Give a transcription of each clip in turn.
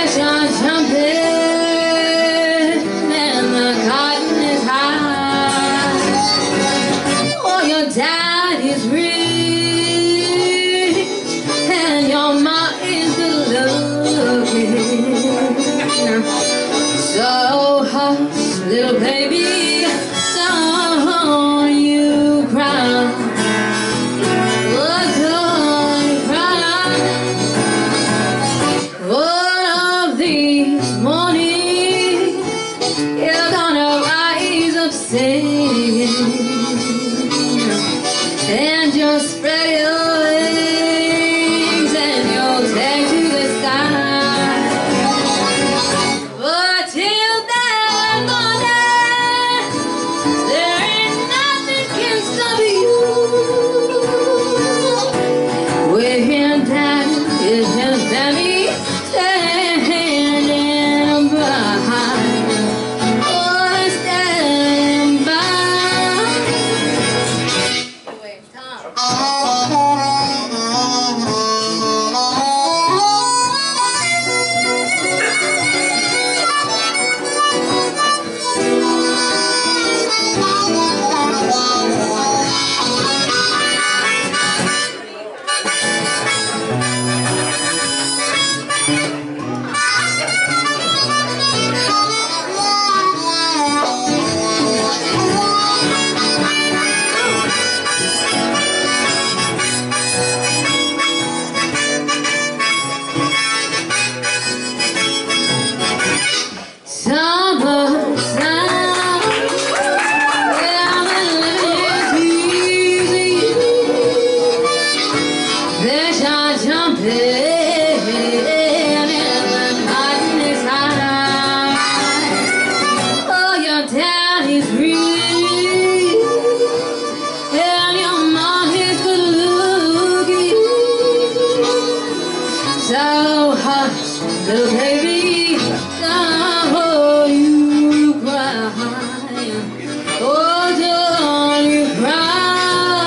Fish are jumping and the cotton is high. Oh, your daddy's rich and your ma is good looking. So hush, little baby, don't you cry. And you'll spread your wings and you'll take to the sky. But till that morning, there ain't nothing can stop you. When Daddy is his belly standing behind. So hush, little baby, don't you cry. Oh, don't you cry.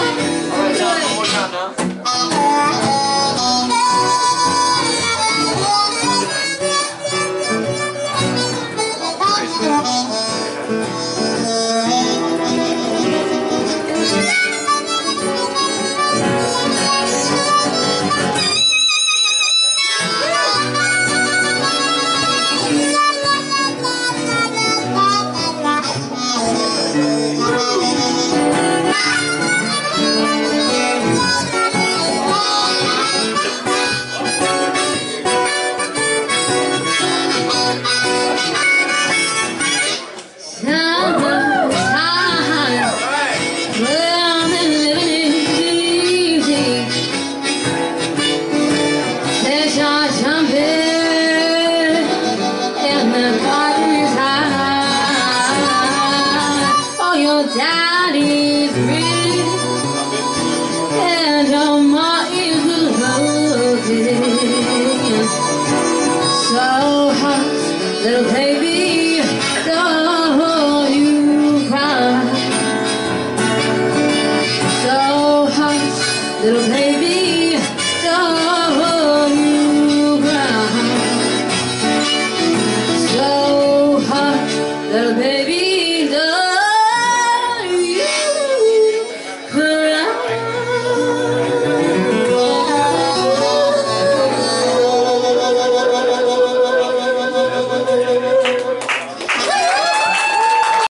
Daddy's rich and your ma is looking. So hush, little baby, don't you cry. So hush, little baby, don't